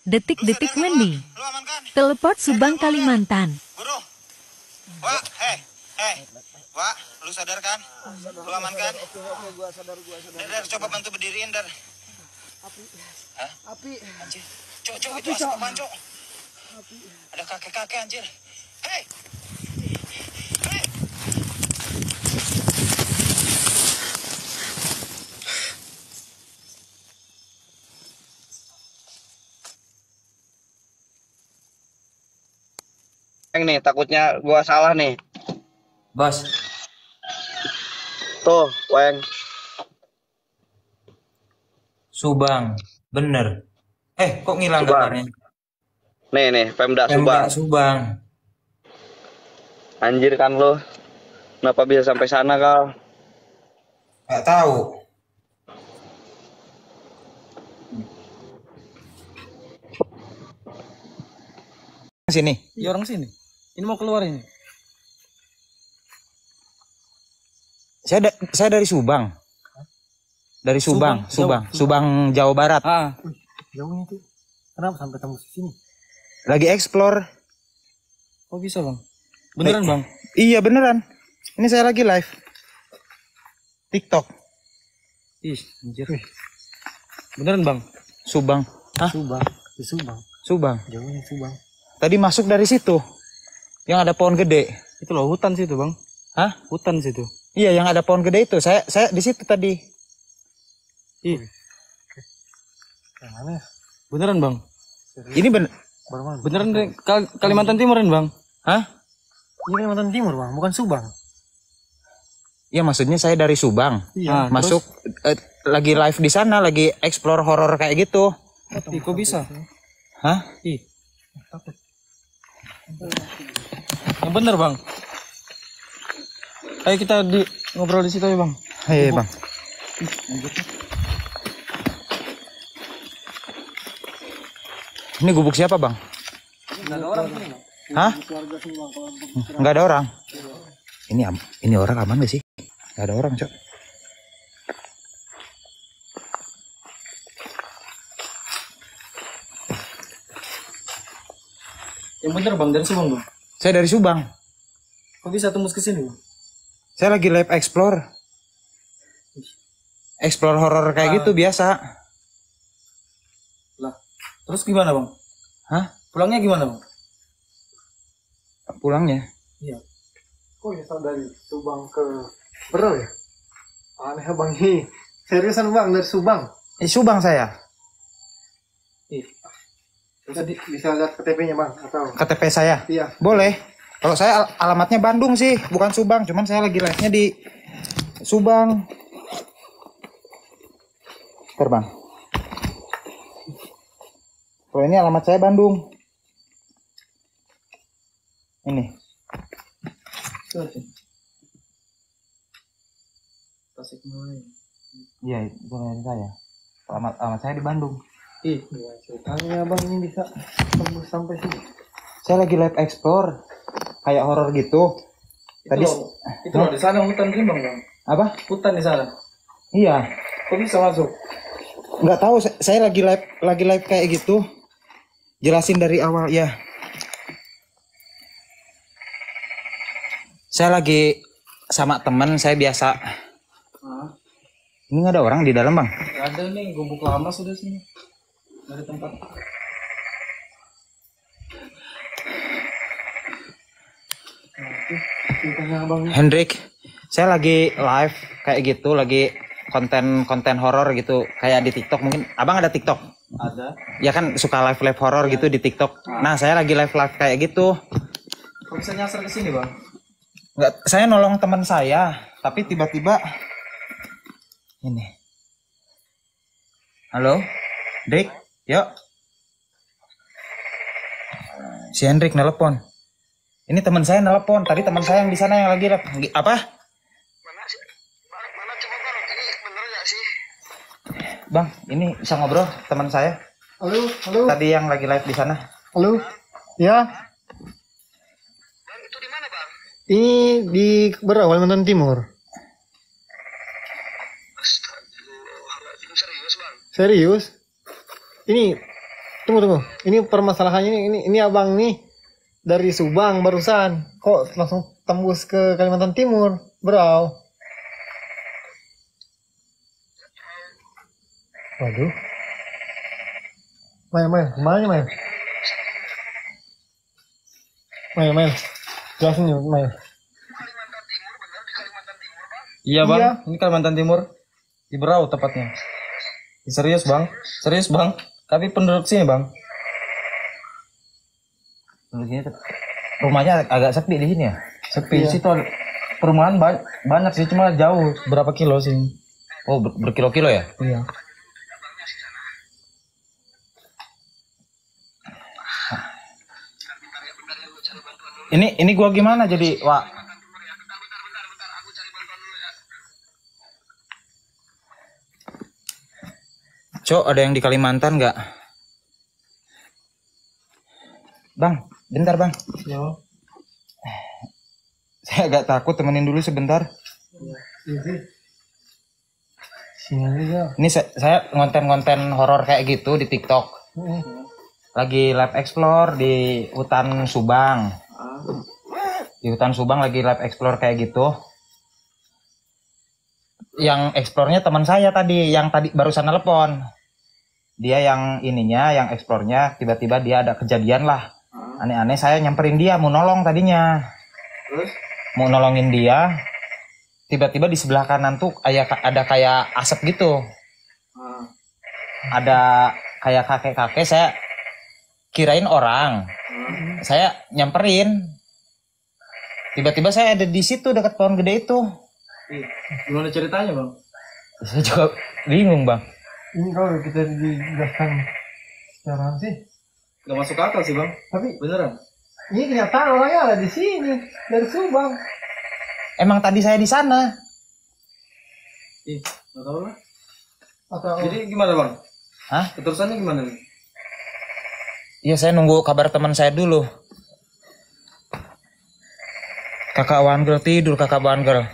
Detik-detik Wendy. Lu aman kan? Teleport Subang, Kalimantan. Guru. Wak, hei. Wak, lu sadar kan? Lu aman kan? Oke, gua sadar. Dar, coba bantu berdiriin, Dar. Hah? Api. Anjir. Cok, itu asap apaan, Cok? Ada kakek-kakek, anjir. Hei. Nih, takutnya gua salah nih. Bos, Tuh, Weng. Subang, bener. Kok ngilang Subang. gambarnya? Nih, Pemda Pemda Subang. Subang. Anjir kan lo. Kenapa bisa sampai sana, Kal? Gak tahu. Sini. Iya, orang sini. Ini mau keluar ini. Saya dari Subang. Dari Subang, Subang, Jawa Barat. Jauhnya tuh. Kenapa sampai tembus sini? Lagi explore. Oh bisa bang? Beneran bang? Iya beneran. Ini saya lagi live TikTok. Ih, anjir. Beneran bang? Subang. Hah? Subang. Di Subang. Subang. Jauhnya Subang. Tadi masuk dari situ. Yang ada pohon gede. Itu loh hutan situ bang. Hah? Hutan situ. Iya, yang ada pohon gede itu. Saya di situ tadi. Ih. Yang mana ya? Beneran bang? Ini Beneran dari Kalimantan Timur kan bang? Hah? Ini Kalimantan Timur bang, bukan Subang. Iya, maksudnya saya dari Subang. Iya. Masuk lagi live di sana, lagi explore horor kayak gitu. Ih, kok bisa? Hah? Ih. Takut. Yang bener bang. Ayo kita ngobrol di situ ya bang. Hei bang. Ini gubuk siapa bang? Nggak ada orang sini bang. Hah? Nggak ada orang. Ini orang aman gak sih? Nggak ada orang cok. Yang bener bang, dari Subang bang. Saya dari Subang. Kok bisa tembus ke sini bang? Saya lagi live explore. Explore horor kayak gitu biasa. Lah, terus gimana bang? Hah? Pulangnya gimana bang? Pulangnya? Iya. Kok bisa dari Subang ke Bero ya? Aneh bang ini. Seriusan bang dari Subang? Subang saya. Ih. Bisa lihat KTP-nya bang atau? KTP saya? Iya. Boleh. Kalau saya alamatnya Bandung sih, bukan Subang. Cuman saya lagi live-nya di Subang. Terbang. Kalau ini alamat saya Bandung. Ini. Tasikmalaya. Iya, itu alamat saya. Alamat saya di Bandung. Ih, ceritanya bang ini bisa tembus sampai sini. Saya lagi live explore kayak horor gitu. Tadi Itu loh di sana hutan rimbang bang. apa? Hutan di sana. Iya. Kok bisa masuk? Nggak tahu, saya lagi live kayak gitu. Jelasin dari awal ya. Saya lagi sama teman saya biasa. Ini nggak ada orang di dalam bang? Gak ada nih, gubuk lama sudah sini. Gak ada tempat. Hendrik, saya lagi live kayak gitu, lagi konten horor gitu, kayak di TikTok mungkin. Abang ada TikTok? Ada. Ya kan suka live horor gitu di TikTok. Nah, saya lagi live kayak gitu. Kok bisa nyasar ke sini bang? Nggak, saya nolong teman saya, tapi tiba-tiba ini. Halo, Dik, yuk. Si Hendrik nelpon. Ini teman saya nelpon. Tadi teman saya yang di sana yang lagi apa? Mana coba bang, ini bener gak sih? Bang, ini bisa ngobrol teman saya. Halo, halo. Tadi yang lagi live di sana. Halo. Ya. Bang, itu di mana bang? Ini di Bero, Kalimantan Timur. Astagfirullahaladzim, serius bang? Serius? Ini Tunggu. Ini permasalahannya ini abang nih dari Subang barusan. Kok langsung tembus ke Kalimantan Timur, bro? Waduh. Main. Kemana main? Main. Jelasin yuk, main. Iya bang, Iya. ini Kalimantan Timur, di Berau tepatnya. Serius bang. Tapi penduduk sini bang. Menurut sini rumahnya agak sepi di sini ya. Sepi. Iya. Situ ada perumahan banyak sih, cuma jauh berapa kilo sih. Oh, berkilo-kilo ya? Iya. Ini gua gimana jadi, Wak? Cok, ada yang di Kalimantan nggak? Bang, bentar bang. Ya. Saya agak takut, temenin dulu sebentar. Iya sih. Sini aja. Ini saya ngonten-ngonten horor kayak gitu di TikTok. Lagi live explore di hutan Subang. Di hutan Subang lagi live explore kayak gitu. Yang explore-nya teman saya tadi, yang tadi barusan telepon. Dia yang ininya, yang explore-nya, tiba-tiba dia ada kejadian lah. Aneh-aneh, saya nyamperin dia, mau nolong tadinya. Terus? Mau nolongin dia, tiba-tiba di sebelah kanan tuh ada kayak asap gitu. Ada kayak kakek-kakek, saya kirain orang. Saya nyamperin. Tiba-tiba saya ada di situ dekat pohon gede itu. Gimana ceritanya bang? Saya juga bingung bang. Ini kalau kita dijelaskan secara sih. Gak masuk akal sih bang. Tapi Beneran? ini kenyataan orangnya ada di sini dari Subang. Emang tadi saya di sana. Ih, gak tau lah. Atau Jadi gimana bang? Hah? Keterusannya gimana nih? Iya, saya nunggu kabar teman saya dulu. Kakak Wangel tidur, kakak Wangel.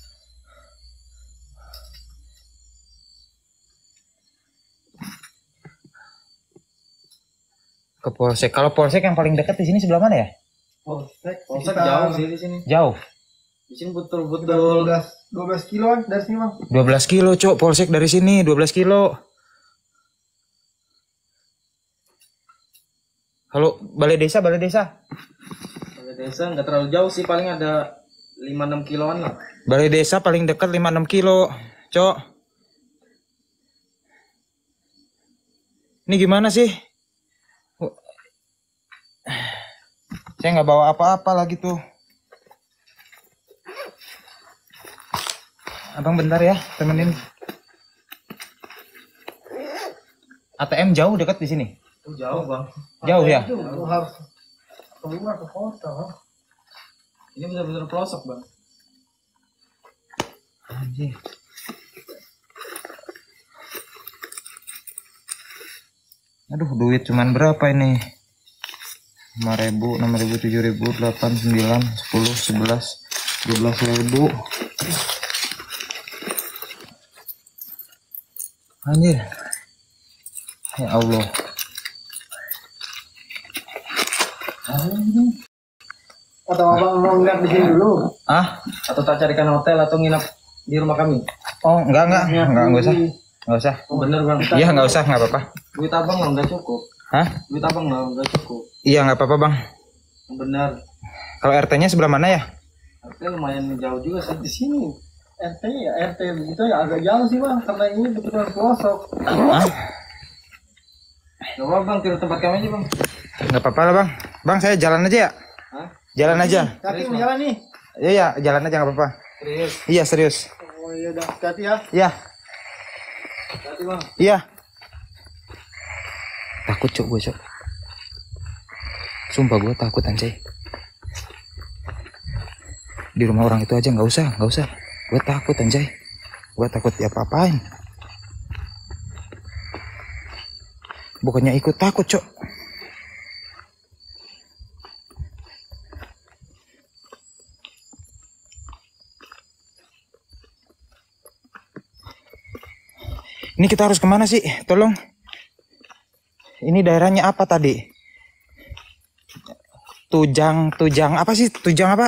Ke Polsek. Kalau Polsek yang paling dekat di sini sebelah mana ya? Polsek jauh sih di sini. Jauh. Di sini betul-betul 12 kiloan dari sini bang. 12 kilo, Cok. Polsek dari sini 12 kilo. Kalau balai desa. Balai desa nggak terlalu jauh sih, paling ada 5-6 kiloan lah. Balai desa paling dekat 5-6 kilo, Cok. Ini gimana sih? Saya nggak bawa apa-apa lagi tuh. Abang bentar ya, temenin. ATM jauh dekat di sini. Jauh bang. Jauh ya? Itu harus keluar ke kota bang. Ini benar-benar pelosok bang. Anjir. Aduh, duit cuman berapa ini? 5.000, 6.000, 7.000, 8, 9, 10, 11, 12.000. Anjir. Ya Allah. Atau abang mau ngeliat di sini dulu? Ah? Atau tak carikan hotel atau nginap di rumah kami? Oh, enggak usah. Enggak usah. Bener bang. Iya, enggak usah, enggak apa-apa. Duit abang lah nggak cukup. Hah? Duit abang lah nggak cukup. Iya, enggak apa-apa, Bang. Bener. Kalau RT-nya sebelah mana ya? Tapi lumayan jauh juga sih. Di sini. RT begitu ya agak jauh sih bang, karena ini betul-betul pelosok. Hah? Gak apa bang, tidur tempat kami aja bang. Enggak apa-apa lah, Bang. Bang, saya jalan aja ya? Hah? Jalan aja. Kaki mau jalan nih. Iya, jalan aja enggak apa-apa. Serius? Iya, serius. Oh iya dah, hati ya. Iya. Hati bang. Iya. Takut, Cok, gue, Cok. Sumpah gue takut, anjay. Di rumah orang itu aja nggak usah. Gue takut, anjay. Gue takut diapa-apain. Bukannya ikut takut, Cok. Ini kita harus kemana sih? Tolong. Ini daerahnya apa tadi? Tujang apa sih? Tujang apa?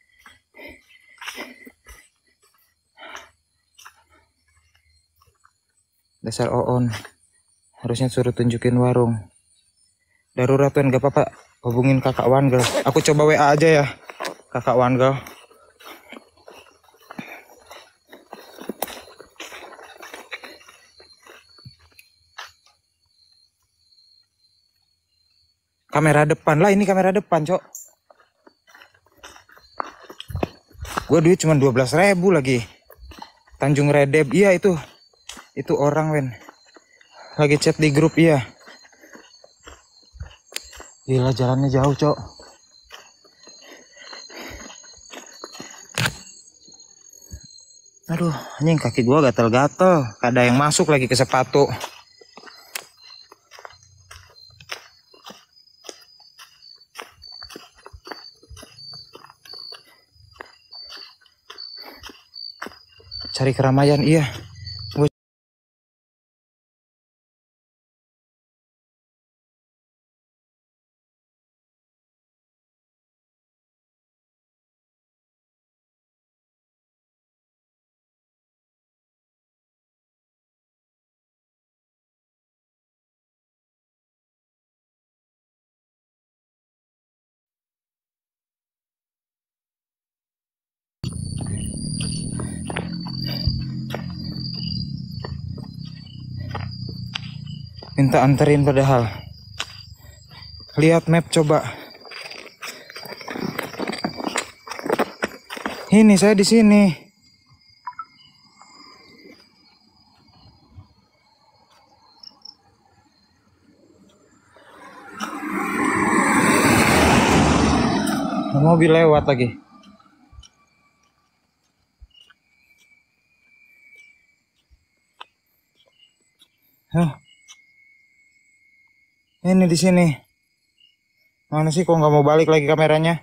Dasar Oon. Harusnya suruh tunjukin warung. Darurat Wen, gak apa-apa. Hubungin kakak Wan Girl. Aku coba WA aja ya, kakak Wan Girl. Kamera depan lah, ini kamera depan, Cok. Gua duit cuma 12.000 lagi. Tanjung Redep, iya itu. Itu orang, Wen. Lagi chat di grup, iya. Gila, jalannya jauh, Cok. Aduh, anjing kaki gua gatel-gatel. Ada yang masuk lagi ke sepatu. Cari keramaian, iya. Minta anterin padahal. Lihat map coba. Ini saya di sini. Mobil lewat lagi. Hah. Ini di sini. Mana sih kok nggak mau balik lagi kameranya?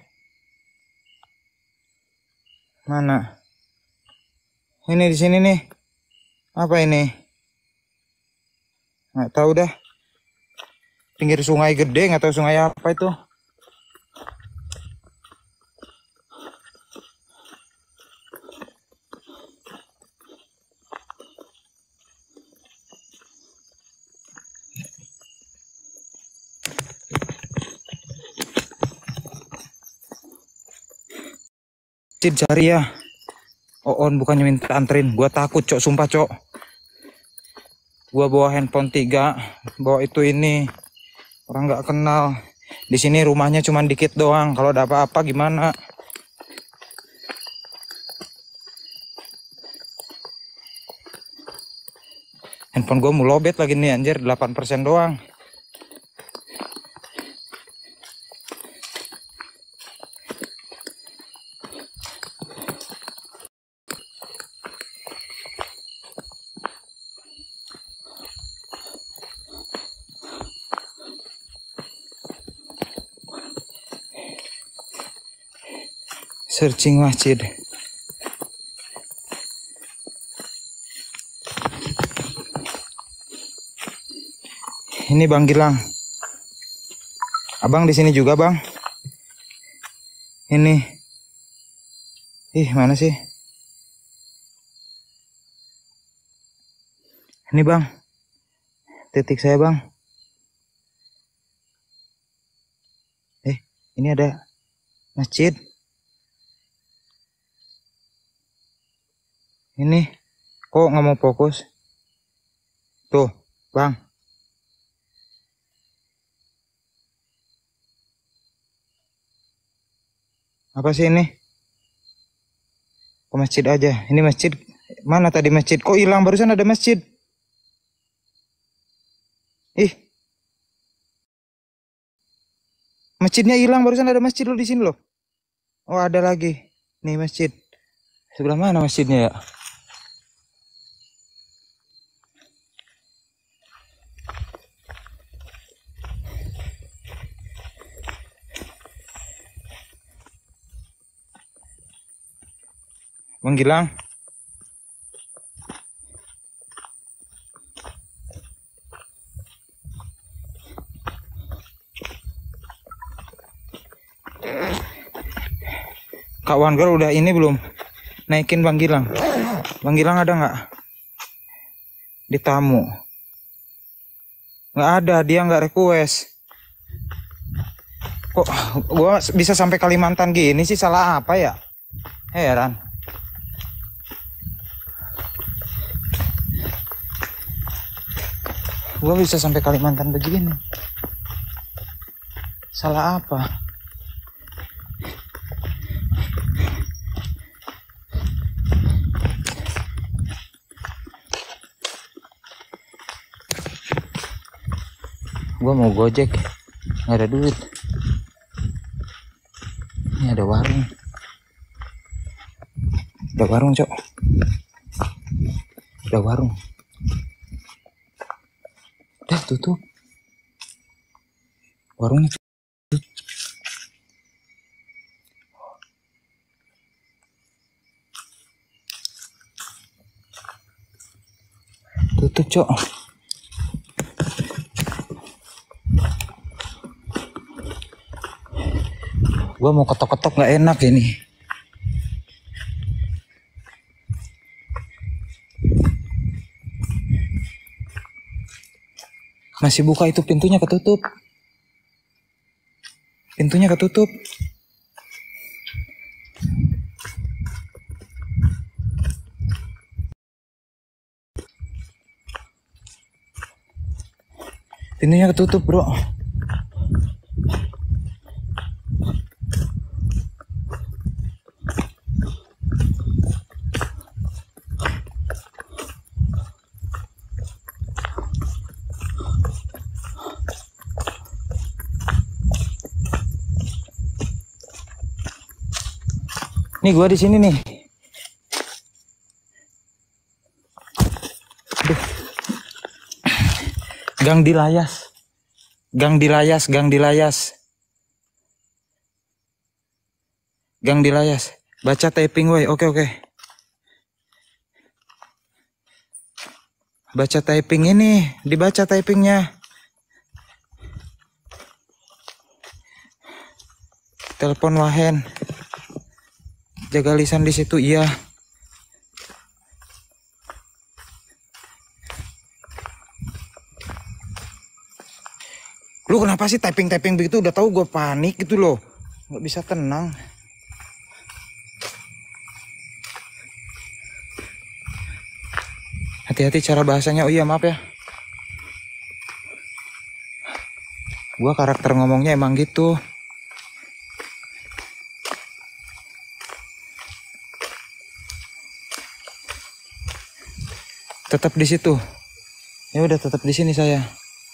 Mana? Ini di sini nih. Apa ini? Nggak tahu dah. Pinggir sungai gede, nggak tahu sungai apa itu. Cari ya. Oon bukannya minta anterin, gua takut, Cok, sumpah, Cok. Gua bawa handphone 3, bawa itu ini. Orang nggak kenal. Di sini rumahnya cuma dikit doang. Kalau ada apa-apa gimana? Handphone gua mau lobet lagi nih, anjir, 8% doang. Searching masjid. Ini Bang Gilang. Abang di sini juga, Bang. Ini. Ih, mana sih? Ini, Bang. Titik saya, Bang. Ini ada masjid. Ini kok nggak mau fokus? Tuh, Bang. Apa sih ini? Ke masjid aja. Ini masjid. Mana tadi masjid? Kok hilang? Barusan ada masjid. Ih. Masjidnya hilang. Barusan ada masjid loh di sini loh. Oh, ada lagi. Nih masjid. Sebelah mana masjidnya ya? Bang Gilang. Kak One Girl udah ini belum? Naikin Bang Gilang. Bang Gilang ada nggak? Di tamu. Nggak ada, dia nggak request. Kok gua bisa sampai Kalimantan gini sih, salah apa ya? Heran. Gua bisa sampai Kalimantan begini. Salah apa? Gua mau gojek, nggak ada duit. Ini ada warung. Ada warung, Cok. Ada warung. Udah tutup. Warungnya tutup. Tutup, Cok. Gua mau ketok-ketok nggak enak ini. Masih buka itu, pintunya ketutup. Pintunya ketutup. Pintunya ketutup, bro. Nih gua di sini nih. Aduh. Gang Dilayas. Gang Dilayas, Gang Dilayas. Gang Dilayas. Baca typing woi. Oke, oke. Baca typing ini, dibaca typingnya. Telepon Wahen. Jaga lisan di situ, iya. Lu kenapa sih typing begitu? Udah tahu gue panik gitu loh, nggak bisa tenang. Hati-hati cara bahasanya. Oh iya, maaf ya. Gue karakter ngomongnya emang gitu. Tetap di situ. Ya udah, tetap di sini saya.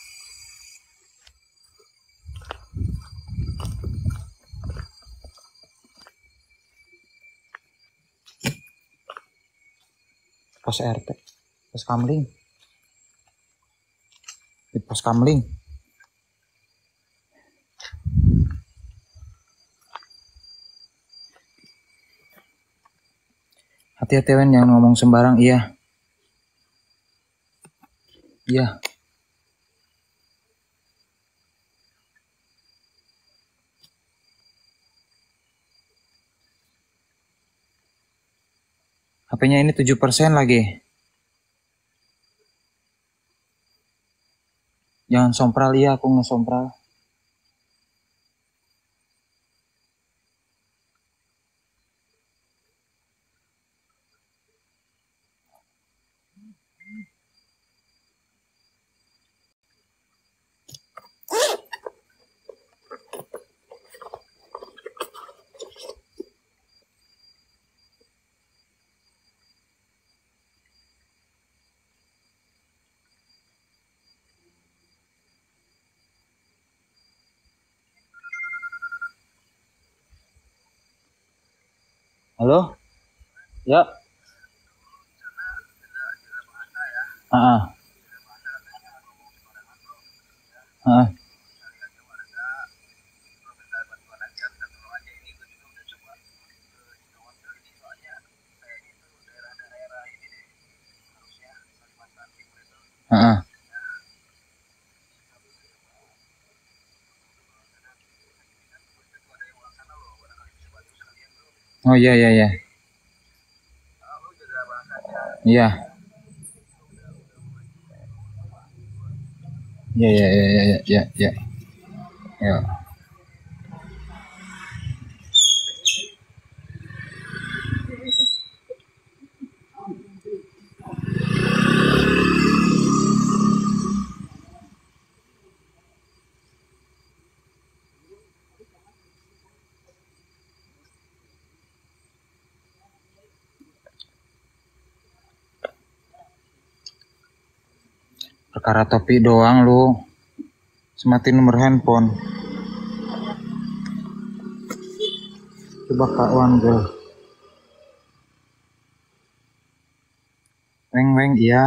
Pos RT, pos Kamling. Di pos Kamling. Hati-hati Wen, jangan ngomong sembarang. Iya. Iya. HP-nya ini 7% lagi. Jangan sompral, iya aku ngesompral. Halo? Ya. Ah. Ah. Ah. Oh iya iya iya. Iya. Iya iya iya iya iya iya. Ya. Perkara topi doang lu. Sematin nomor handphone. Coba kawan gue. Weng weng iya.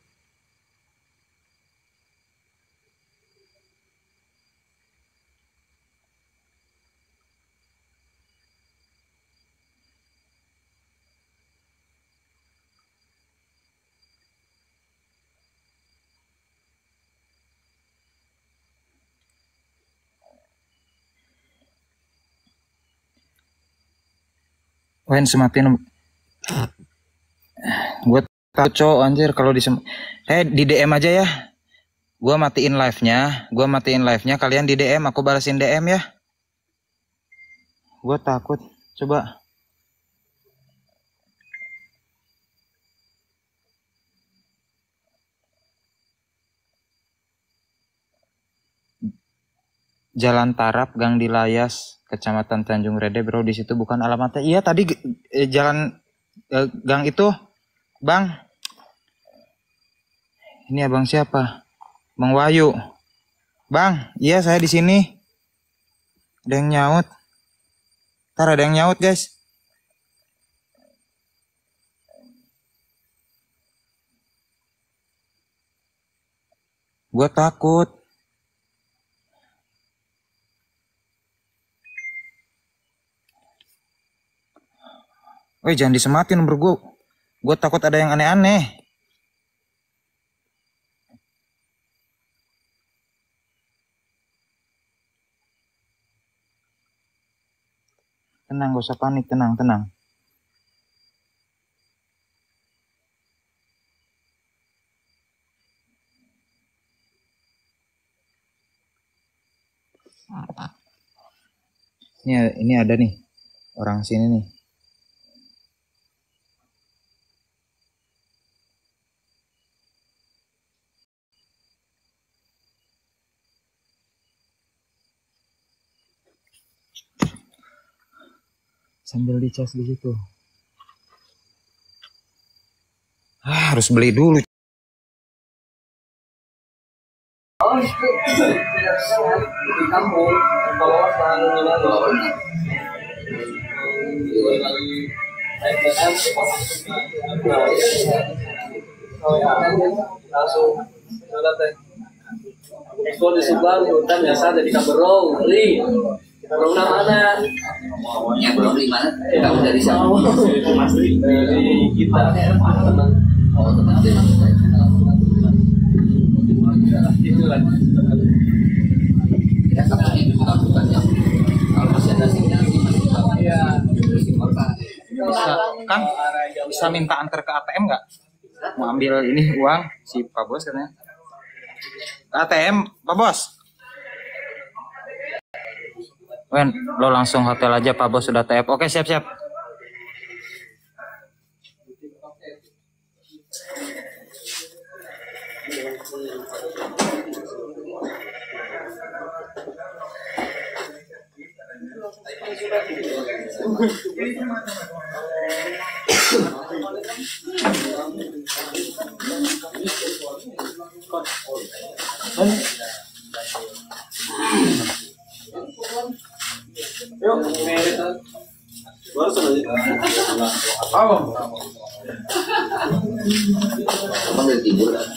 Wen sematin. Gue tau cowok anjir kalau di DM aja ya. Gue matiin live-nya, kalian di DM, aku balasin DM ya. Gue takut. Coba. Jalan Tarap, Gang Dilayas, Kecamatan Tanjung Rede, bro. Di situ bukan alamatnya. Iya tadi jalan gang itu, Bang. Ini abang siapa? Bang Wahyu. Bang, iya saya di sini. Ada yang nyaut. Ntar ada yang nyaut, guys. Gue takut. Woi, jangan disematin nomor gue. Gue takut ada yang aneh-aneh. Tenang, gak usah panik. Tenang, tenang. Ini ada nih. Orang sini nih. Sambil dicas di situ. Harus beli dulu. Di kampung kawasan langsung ekspor di Subang, hutan biasa dari Kaberong, Li. Kaberong mana? Yang belum di mana? Kamu dari siapa? Dari kita. Oh, teman-teman. Itulah. Ya, kabarnya juga bukan yang kalau masih ada sinyal Iya. Kan bisa minta antar ke ATM nggak? Mau ambil ini uang si Pak Bos katanya. Ke ATM, Pak Bos. Wen, lo langsung hotel aja, Pak Bos sudah TF. Oke, siap-siap. Yuk, baru saja. Emang dari timur kan?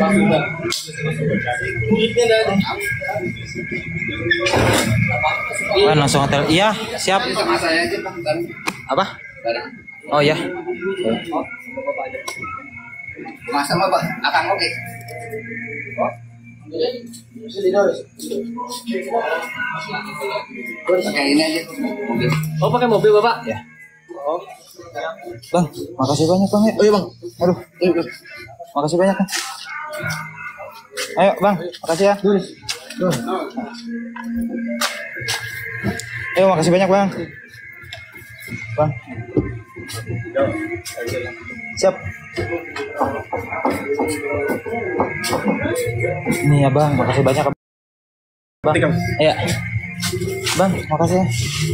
Wan, langsung hotel. Iya, siap. Sama saya aja bang. Apa? Oh ya. Masa mah bang, akan oke. Pakai ini aja. Mobil. Oh pakai mobil bapak? Ya. Bang, makasih banyak bang ya. Oh iya bang. Aduh. Makasih banyak bang. Ayo bang, makasih ya. Ayo makasih banyak bang. Bang. Siap. Ini ya bang, makasih banyak bang. Iya. Bang, makasih ya.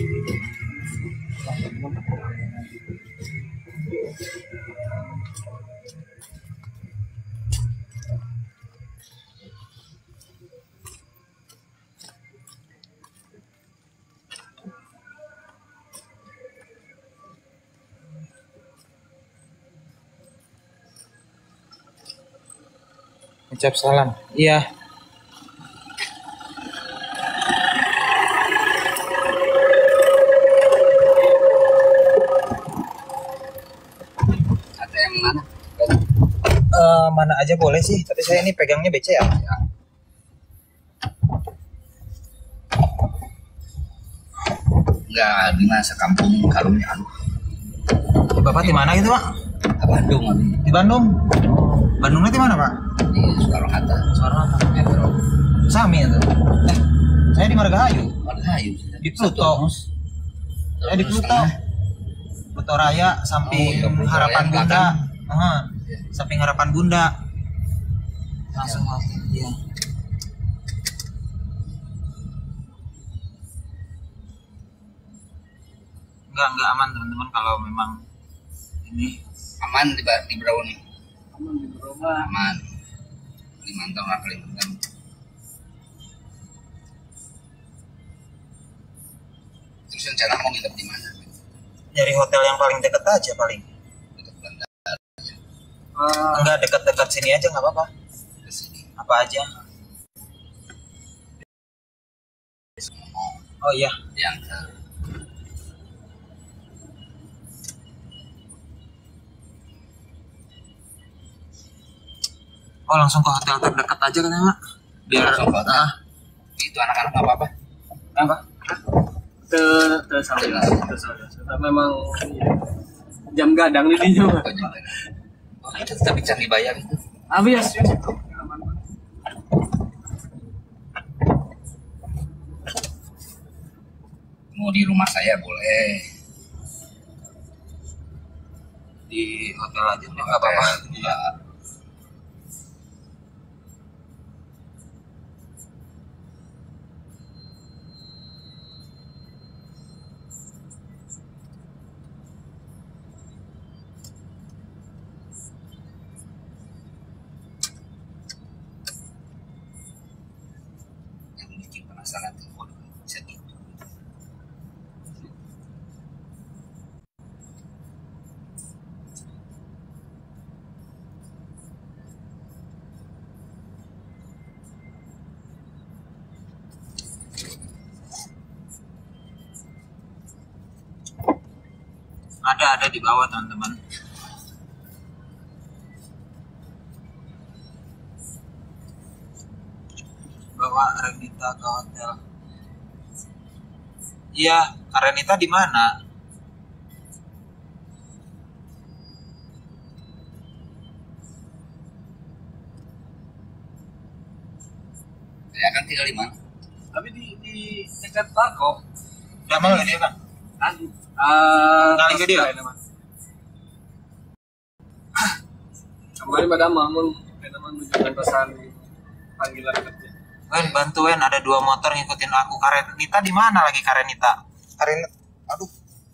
Ucap salam. Iya. ATM mana? Mana aja boleh sih, tapi saya ini pegangnya BC ya. Enggak, di masa kampung karungnya aduh. Bapak di mana gitu pak? Bandung aduh. Di Bandung. Bandungnya di mana pak? Di Soekarno Hatta. Soekarno Hatta. Metro. Sami itu. Saya di Margahayu. Margahayu. Di Pluto. Di Pluto. Pluto Raya, samping Oh, iya, Pluto Harapan Raya Bunda. belakang. Samping Harapan Bunda. Langsung iya. Enggak aman teman-teman kalau memang ini Aman di Berau nih. Aman di Berau. Aman. Kalimantan lah Kalimantan. Terus rencana mau nginep di mana? nyari hotel yang paling dekat aja paling. Dekat bandara. Enggak dekat-dekat sini aja nggak apa-apa. Ke sini. Apa aja. Oh iya. Yang Oh langsung ke hotel terdekat aja kan Mak? Biar langsung ke hotel. Itu anak-anak nggak apa-apa. Apa? Tersalah. Memang jam gadang di sini mah. Oh, itu tapi can dibayar itu. Habis. Mau di rumah saya boleh. di hotel aja nggak apa-apa. Iya. Yang bikin penasaran tuh, waduh, bisa gitu. Ada di bawah teman-teman. Bawa Renita ke hotel. Iya, Renita di mana? Saya akan tinggal di mana? Tapi di dekat Parkop. Udah mau dia kan? Kali ke dia. Kemarin pada Mamun, menunjukkan pesan panggilan kerja. Wen, bantuin ada 2 motor ngikutin aku. Karenita di mana lagi Karenita? Aduh.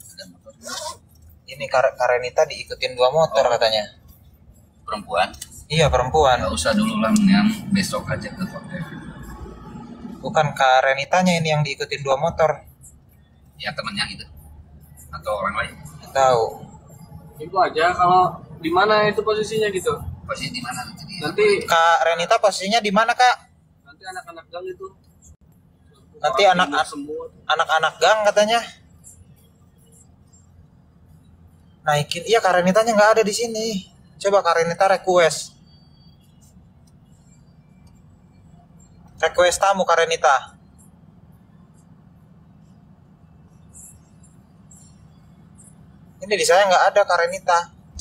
Ini Karenita diikutin 2 motor katanya. Perempuan? Iya, perempuan. Nggak usah dulu lah, yang besok aja ke hotel. Bukan Karenitanya ini yang diikutin 2 motor. Ya temannya itu atau orang lain? Nggak tahu. Itu aja kalau di mana itu posisinya gitu. Posisi di mana nanti dia? Nanti Kak Renita posisinya di mana, Kak? nanti anak-anak gang itu. Nanti Semua. anak-anak gang katanya. Naikin. Iya, Kak Renitanya nggak ada di sini. Coba Kak Renita request. Request tamu Kak Renita. Ini di saya nggak ada Kak Renita.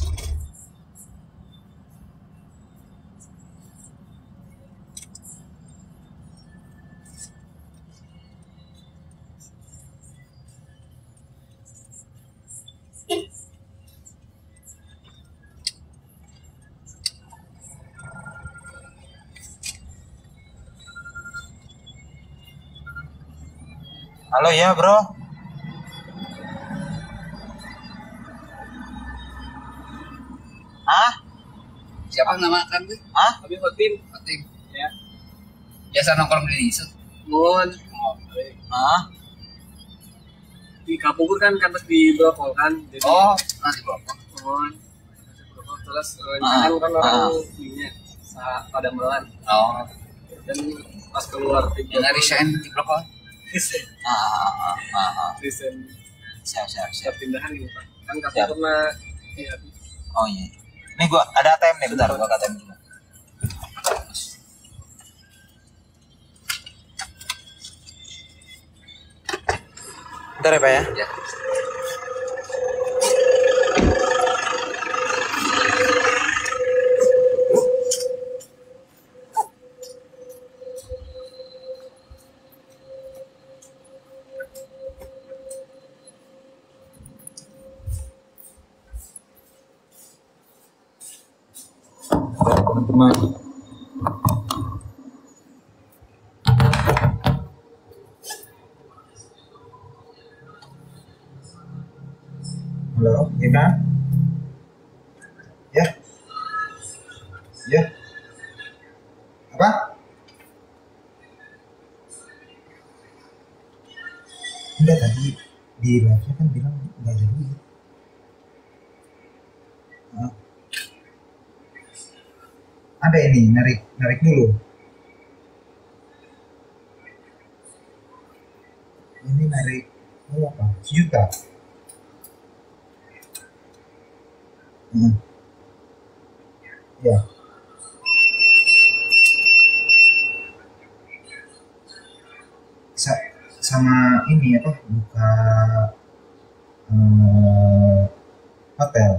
Halo ya bro. Hah? Siapa nama kan tuh? Hah? Tapi Hotim. Fatim. Ya. Biasa nongkrong di situ. Mohon. Hah? Di Kapungkur kan kantor di Brokol kan. Jadi, Oh, nanti berapa? mohon. Terus jangan kan orang ininya pada melan. Oh, Dan pas keluar di yang resign di berapa? resign Siap. pindahan gitu Pak. Kan Siap. Kapungkur pernah ya, Oh iya. Nih gua ada ATM nih, bentar gua ke ATM dulu. Bentar ya Pak ya. Ya. Teman-teman. Halo, Imran? Ya? Ya? Apa? Enggak, tadi di live-nya kan bilang nggak ada duit. Ah. Ada ini, narik dulu. Ini narik, apa? 1 juta. Ya. Sama ini apa? Buka hotel.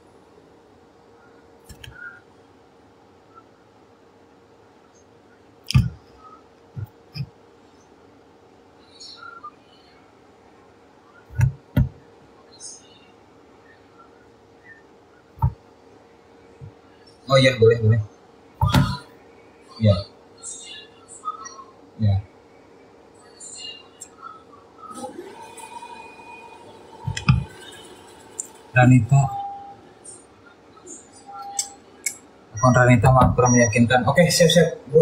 Oh iya, boleh. Ya. Ya. Ranita. Akun Ranita mah kurang meyakinkan. Oke, siap, Bro.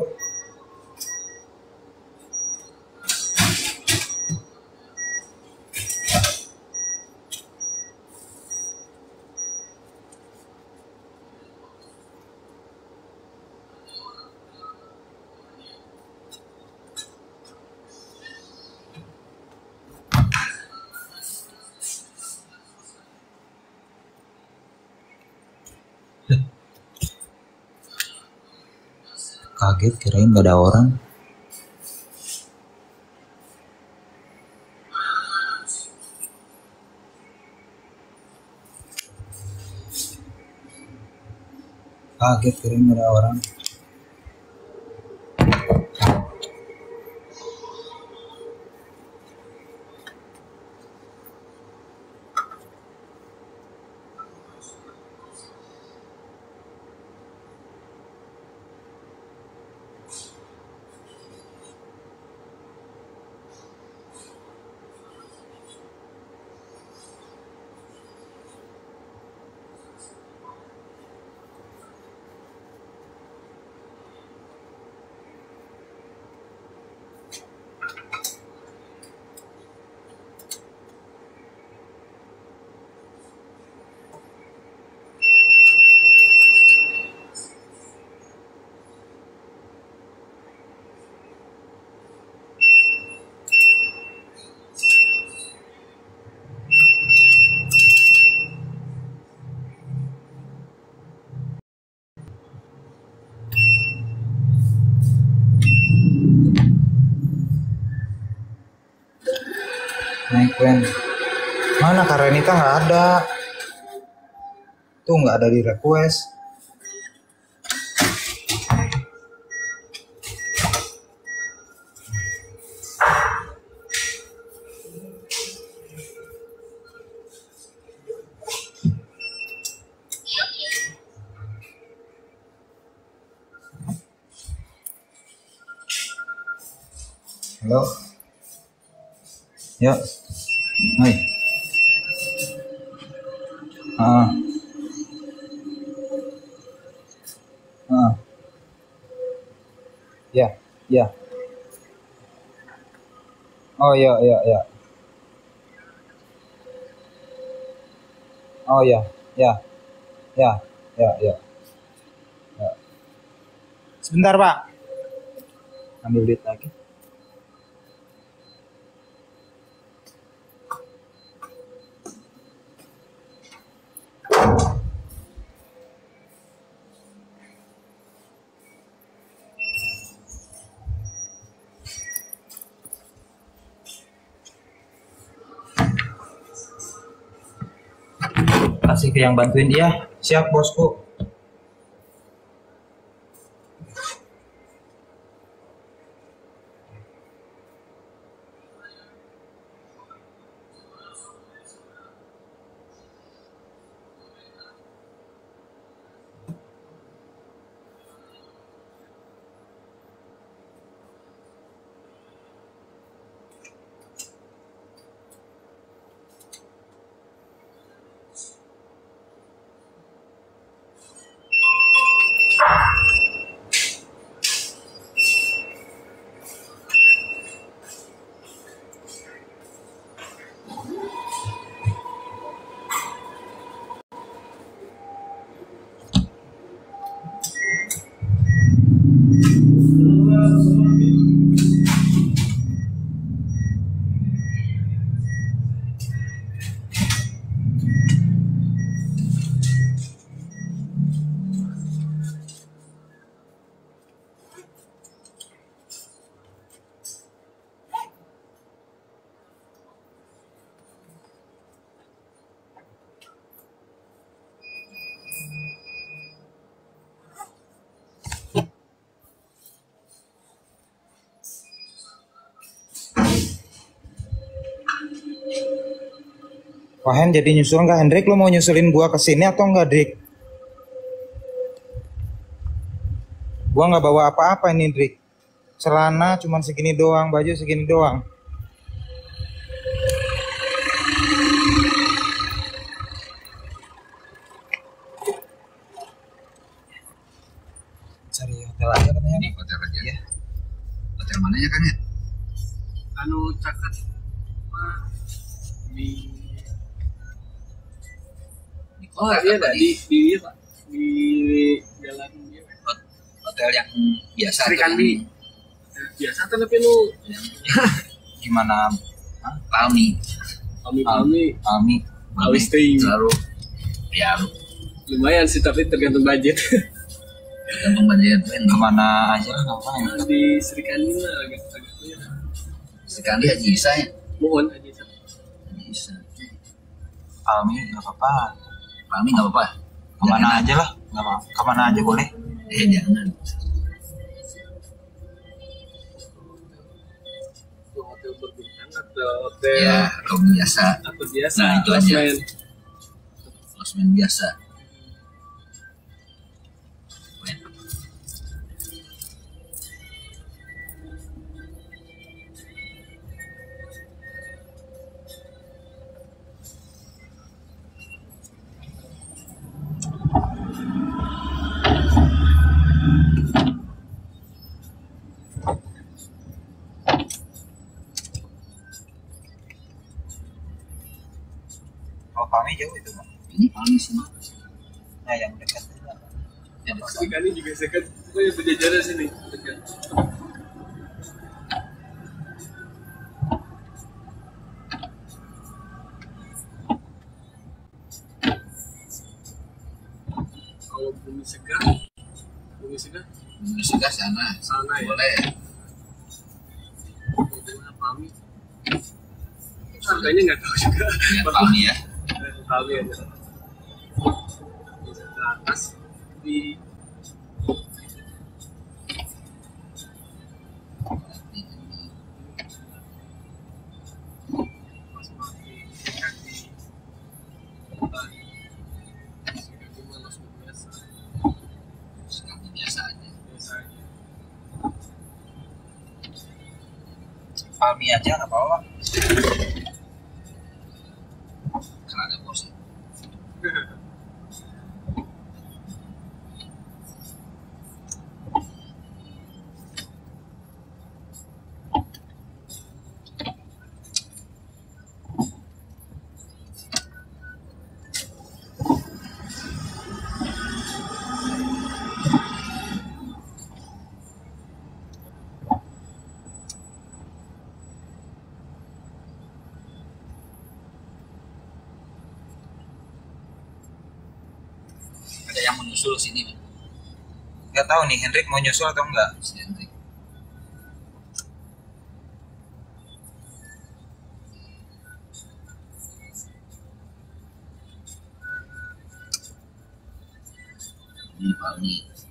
Kaget kirain gak ada orang. Kaget kirain gak ada orang. Wen. Mana Karenita nggak ada. Tuh nggak ada di request. Halo. Ya. Hai. Ah. Ah. Ya, ya. Oh ya, ya, ya. Oh ya, ya. Ya, ya, ya. Ya. Sebentar, Pak. Ambil duit lagi. Kasih ke yang bantuin dia. Siap, bosku. Wah, Hen, jadi nyusul nggak, Hendrik? Lo mau nyusulin gua ke sini atau nggak, Drik? Gua nggak bawa apa-apa ini, Drik. Celana cuman segini doang, baju segini doang. Cari hotel aja katanya. Ini hotel aja. Iya. Hotel mana ya, Kang ya? Anu caket di Oh iya apa di Pak, di jalan hotel yang biasa Sri atau Kandi. yang- Biasa tapi lu yang Gimana? Palmi kami Palmi Always staying. selalu ya lumayan sih tapi tergantung budget. tergantung budget kan. Kemana aja? Ngapain? Di Sri Kandi lah agak Sekali Haji Isa ya mohon aja. Haji Isa Almi nggak apa-apa. Palmi nggak apa-apa. Kemana aja lah, nggak apa. Kemana aja boleh. Jangan Hotel berbintang atau hotel ya kalau biasa atau biasa Nah, itu aja. losmen. losmen biasa. Kalau kami jauh itu, Bang. Ini Palmi semua Nah, yang dekat juga. yang Sri Kandi juga dekat. Pokoknya berjajaran sini dekat. Kalau bumi segar sudah sana sana ya. boleh. Dengan Palmi. Harganya nggak tahu juga. Lihat Palmi ya. Tahu ya. Di atas di Sekali biasa aja. biasanya. Palmi aja nggak apa-apa. Kan ada bosnya. Ada yang menyusul sini, Bang. Nggak tahu nih Hendrik mau nyusul atau enggak. Si Hendrik. Ini Palmi.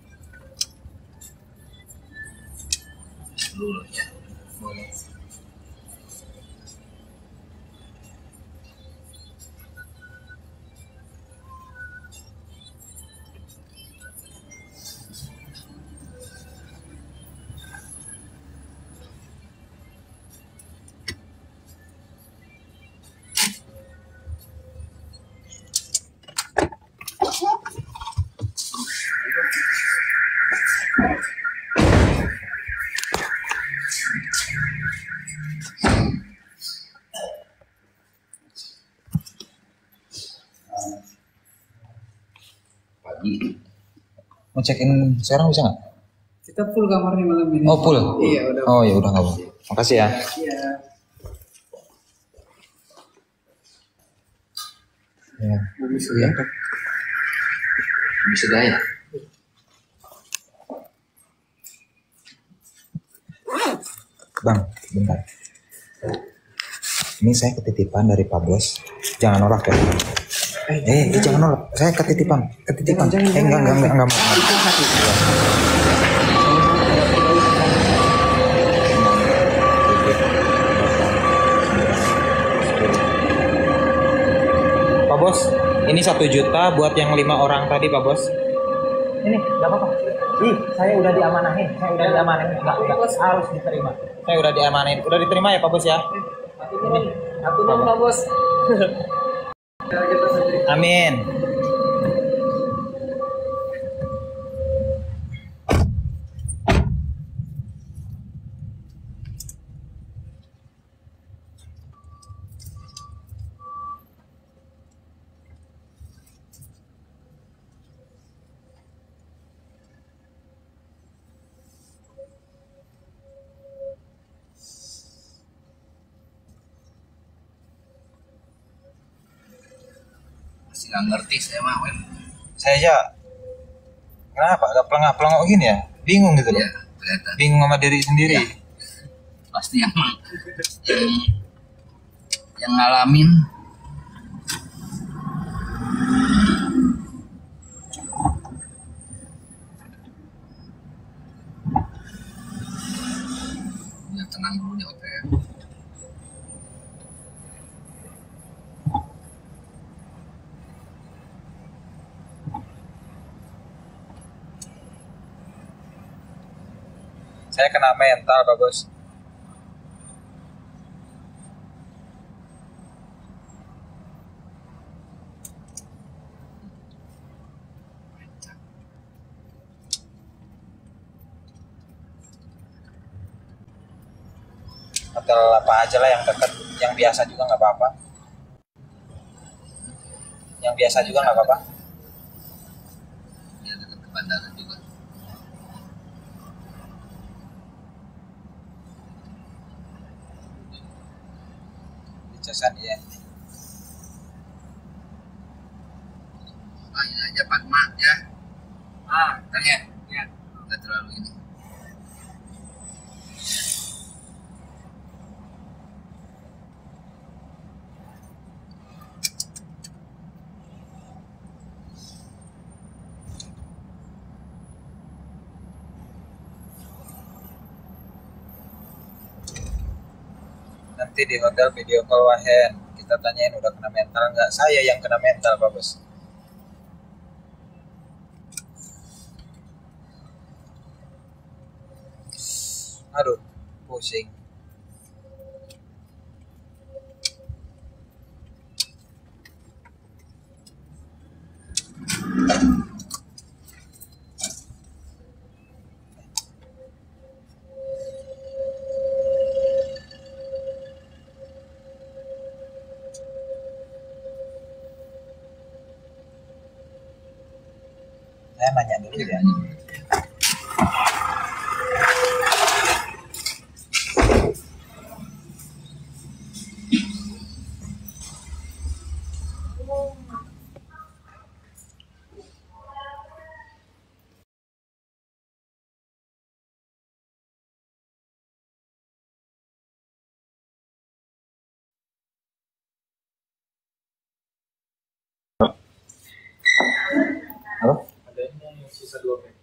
Dulu ya. Boleh. Pagi. Mau check in sekarang bisa nggak? Kita full kamarnya malam ini. Oh full. Iya udah. Oh ya udah nggak apa. Makasih ya. Iya. Ya. Bumi sudah. Bisa gaya. Bang, bentar. Ini saya ketitipan dari Pak Bos. Jangan nolak ya. Jangan nolak. Saya ketitipan. Enggak mau. Pak Bos, ini 1 juta buat yang 5 orang tadi, Pak Bos. Ini, nggak apa-apa. Saya udah diamanahin. Nggak harus diterima. Saya udah diamanahin. Udah diterima ya, Pak Bos ya? Ini. Aku mau Pak Bos. Amin. Masih nggak ngerti saya mah, Wen. Saya aja kenapa agak pelengak-pelengok gini ya? Bingung gitu loh. Iya, kelihatan. Bingung sama diri sendiri. Iya. Pasti yang ngalamin. Ya tenang dulu di hotel. Saya kena mental, Pak Bos. Hotel apa aja lah yang dekat, yang biasa juga nggak apa-apa. Yang biasa juga nggak apa-apa. Ya dekat ke bandara juga. Di Cesan ya. Ah, ini aja Padma ya. Tanya. Ya. Nggak terlalu ini. Nanti di hotel video call Wahen. Kita tanyain udah kena mental nggak? Saya yang kena mental, Pak Bos. Aduh, pusing. Saya nanya dulu ya. Halo? Adanya yang sisa 2 menit.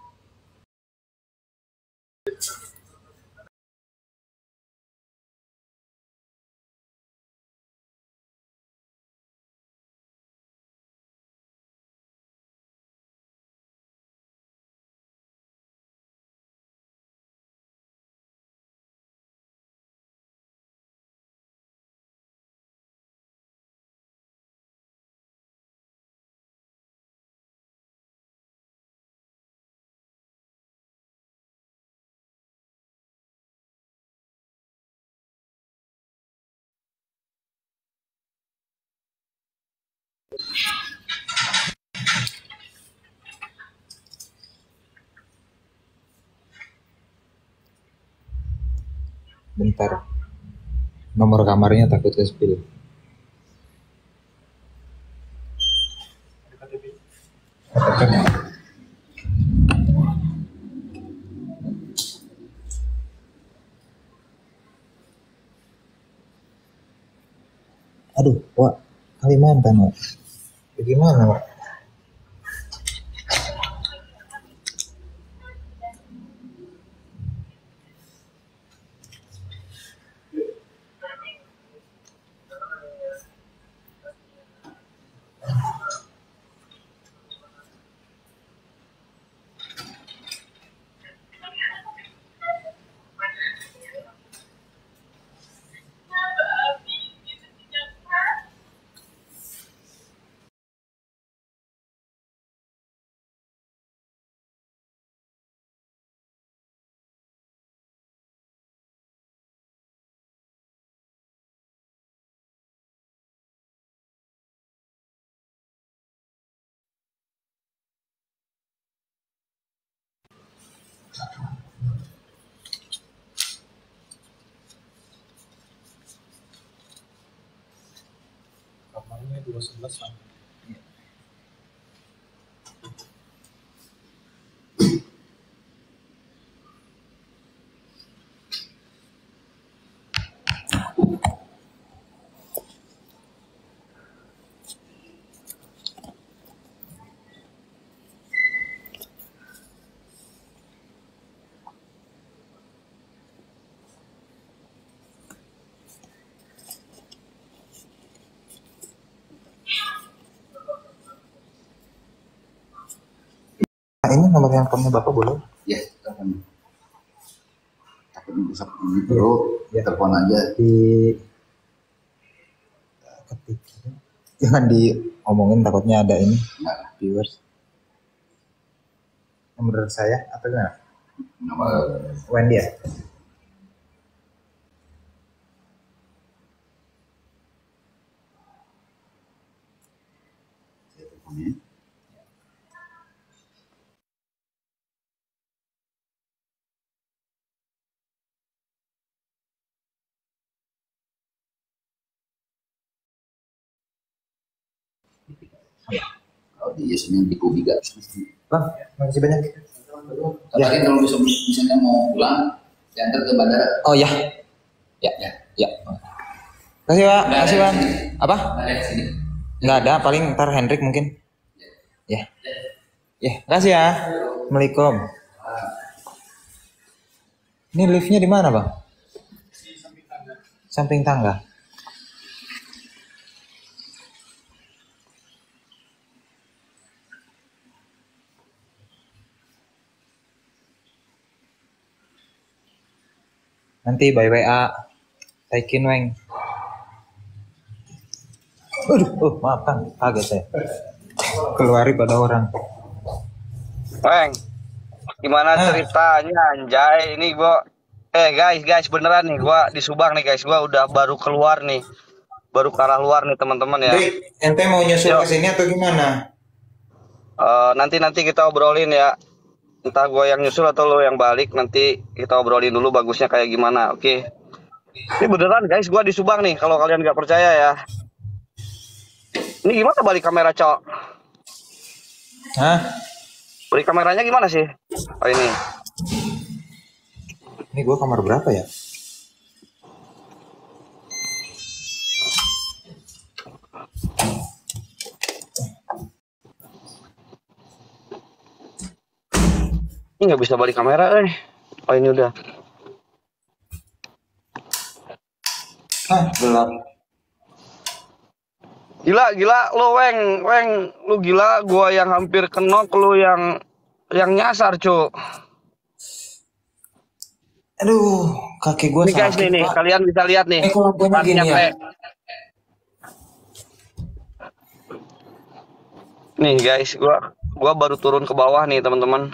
Bentar. Nomor kamarnya takut ke spill. Aduh, Wak. Kalimantan, Wak. Bagaimana, Wak? Kamarnya 211 kan. Nah, ini nomor handphonenya Bapak boleh? Ya, telepon. Takut rusak ini bro. Ya, telepon aja. Di ketik. Jangan diomongin takutnya ada ini Enggak, viewers. Nomor saya atau gimana? nomor Wendy ya? teleponnya. Kalau di Yesmin di Kubiga. Bang, makasih banyak. Tapi kalau misalnya mau pulang, diantar ke bandara. Oh ya. Ya, Ya. ya. Kasih Pak, Nggak kasih ada Bang. di sini. Apa? Ada di sini. Nggak ada, paling ntar Hendrik mungkin. Ya. Ya, kasih ya. Assalamualaikum. Ini liftnya di mana, Bang? samping tangga. Nanti by WA taikin weng. Aduh, maaf Kang, kaget saya. Keluari pada orang. Weng, gimana ceritanya anjay? Ini gua guys beneran nih, gua di Subang nih guys. Gua udah baru keluar nih. Baru ke arah luar nih teman-teman ya. Dik, ente mau nyusul ke sini atau gimana? Nanti kita obrolin ya. Entah gua yang nyusul atau lo yang balik, nanti kita obrolin dulu bagusnya kayak gimana. Oke. Ini beneran guys, gua di Subang nih kalau kalian nggak percaya ya. Ini gimana balik kamera, Cok? Hah? Balik kameranya gimana sih? Oh ini. Ini gua kamar berapa ya? Ini nggak bisa balik kamera, Oh ini udah. Gelap. Gila, lo weng, lu gila, gua yang hampir kenok, lu yang nyasar, Cuk. Aduh, kaki gua Nih guys, sakit, nih, Pak. kalian bisa lihat nih. Kok lampunya gini ya? Nih guys, gua baru turun ke bawah nih, teman-teman.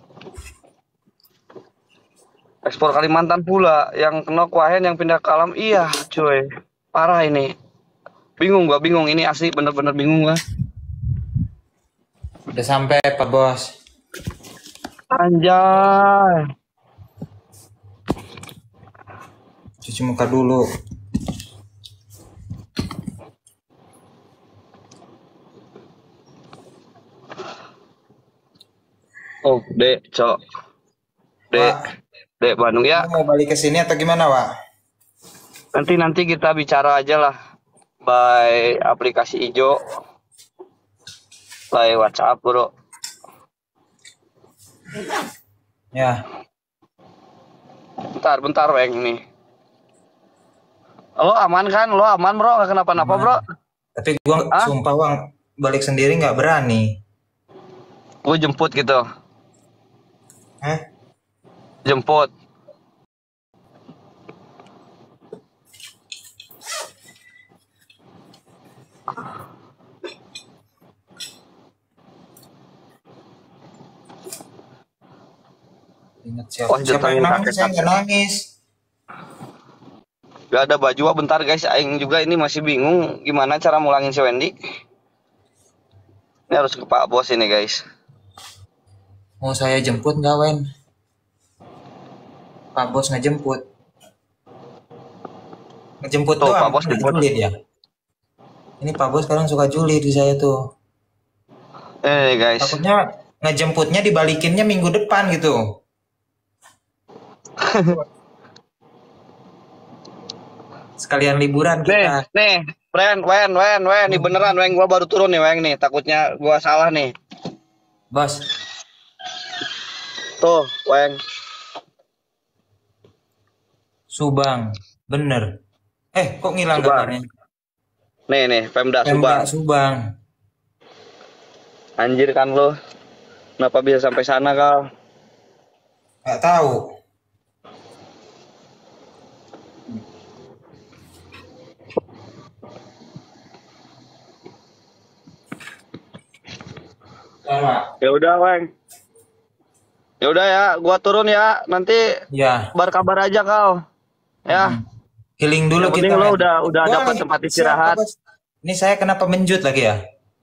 Ekspor Kalimantan pula, yang kenok wahen yang pindah ke alam, iya, cuy. Parah ini. Bingung, ini asli bener-bener bingung gua. Udah sampai Pak Bos. Anjay. Cuci muka dulu. Oh, Dek, Cok. Dek Bandung ya. Mau balik ke sini atau gimana, Pak? Nanti kita bicara aja lah. By aplikasi hijau. By WhatsApp, bro. Ya. Bentar, Weng nih. Lo aman kan? Lo aman, bro? Gak kenapa-napa, bro? Tapi gua sumpah, Bang, balik sendiri nggak berani. Gue jemput gitu. Hah? Jemput. Ingat siapa yang jentangin nangis? kakek. Saya nggak nangis. Gak ada baju, bentar guys. Aing juga ini masih bingung gimana cara mulangin si Wendy. Ini harus ke Pak Bos ini guys. Mau saya jemput nggak, Wen? Pak Bos ngejemput. Ngejemput Tuh, doang. Pak Bos jemput. Julid ya. Ini Pak Bos sekarang suka julid di saya tuh. Guys. Takutnya ngejemputnya dibalikinnya minggu depan gitu. Sekalian liburan kita. Nih, Wen, nih beneran, Weng, gua baru turun nih, Weng nih. Takutnya gua salah nih. Bos, Tuh, Weng. Subang, bener. Kok ngilang Subang. gambarnya? Nih, Pemda Pemda Subang. Subang. Anjir kan lo. Kenapa bisa sampai sana, Kal? Nggak tahu. Sama. Ya udah, Weng. Ya udah ya, gua turun ya. Nanti Ya. berkabar aja, Kal. Ya. Healing dulu Yang penting kita. lo Wen. udah Wah, dapat nih, tempat siapa, istirahat. Bos? Ini saya kenapa menjut lagi ya?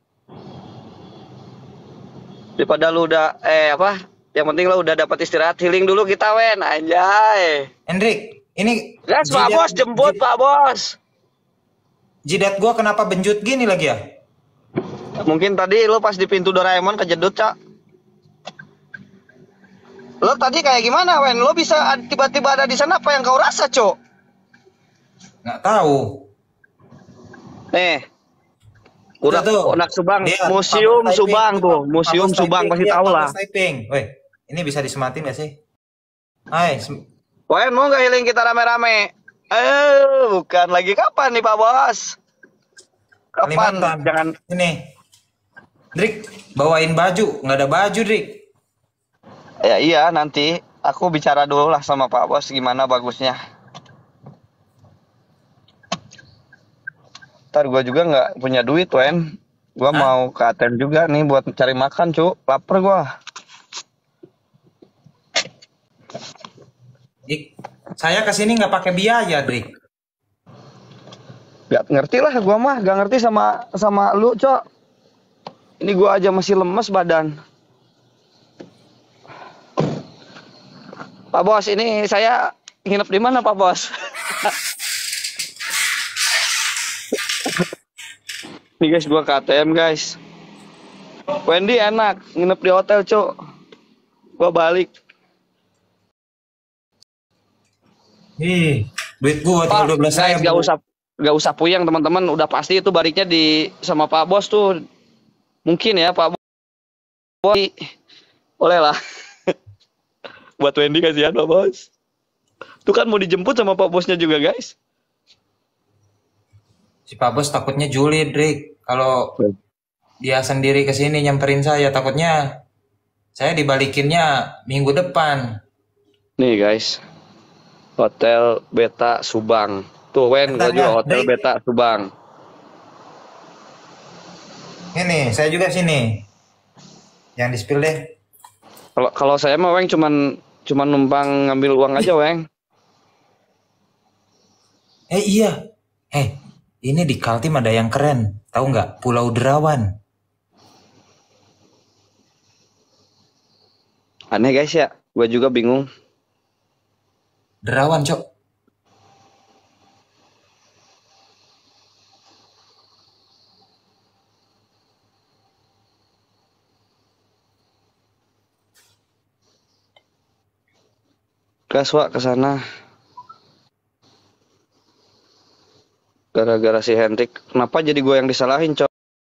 Daripada lu udah Yang penting lo udah dapat istirahat. Healing dulu kita, Wen. Anjay. Hendrik, ini Gas, Pak Bos, jemput Pak Bos. jidat gua kenapa benjut gini lagi ya? Mungkin tadi lo pas di pintu Doraemon kejedut, Cak. Lo tadi kayak gimana, Wen? Lo bisa tiba-tiba ada di sana, apa yang kau rasa, Cok? Nggak tahu. Nih. Udah tuh. Anak Subang, Dia, Museum Pak Bos Subang typing, tuh. Pak Museum Bos Subang typing, pasti dia, tahu Pak lah. Bos typing. Weh, ini bisa disematin nggak sih? Hai, Wen, mau nggak healing kita rame-rame? Bukan lagi kapan nih Pak Bos? Kapan? Kalimantan. Jangan. Ini. Drik, bawain baju. Nggak ada baju, Drik. Ya iya nanti aku bicara dulu lah sama Pak Bos gimana bagusnya. Ntar gue juga nggak punya duit, Wen. Gue mau ke ATM juga nih buat cari makan, cu. Laper gue. Dik, saya kesini nggak pakai biaya, Drik. Gak ngerti lah gue mah, gak ngerti sama lu, Cok. Ini gue aja masih lemes badan. Pak Bos, ini saya nginep di mana, Pak Bos? Nih guys, gue ke ATM guys. Wendy enak, nginep di hotel, Cok. Gue balik. Ih, duit gua Pak, tinggal 12 guys, ribu. gak usah puyeng teman-teman. Udah pasti itu baliknya sama Pak Bos tuh. Mungkin ya Pak Bos. Boleh lah. Buat Wendy kasihan Pak Bos. Tuh kan mau dijemput sama Pak Bosnya juga guys. Si Pak Bos takutnya julid, Drik. Kalau dia sendiri kesini nyamperin saya, takutnya saya dibalikinnya minggu depan. Nih guys. Hotel Beta Subang. Tuh Wen, Bentar gua juga ya, Hotel Drik. Beta Subang. Ini, saya juga sini. Yang di-spill deh. Kalau saya mah Weng cuman numpang ngambil uang aja Weng. Iya. Ini di Kaltim ada yang keren. Tahu nggak? Pulau Derawan. Aneh guys ya, gua juga bingung. Derawan, Cok. Gas Wak ke sana. Gara-gara si Hendrik. Kenapa jadi gue yang disalahin, Cok?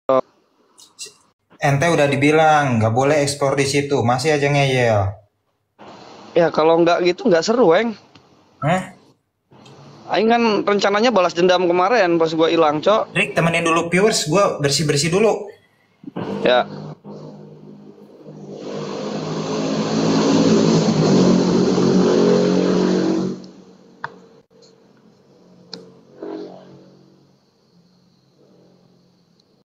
Ente udah dibilang nggak boleh ekspor di situ, masih aja ngeyel. Ya kalau nggak gitu nggak seru, Weng. Hah? Aing kan rencananya balas dendam kemarin pas gue hilang, Cok. Rick, temenin dulu viewers, gue bersih-bersih dulu. Ya,